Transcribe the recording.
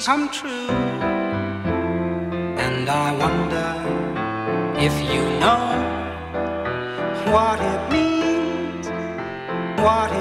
come true. And I wonder if you know what it means, what it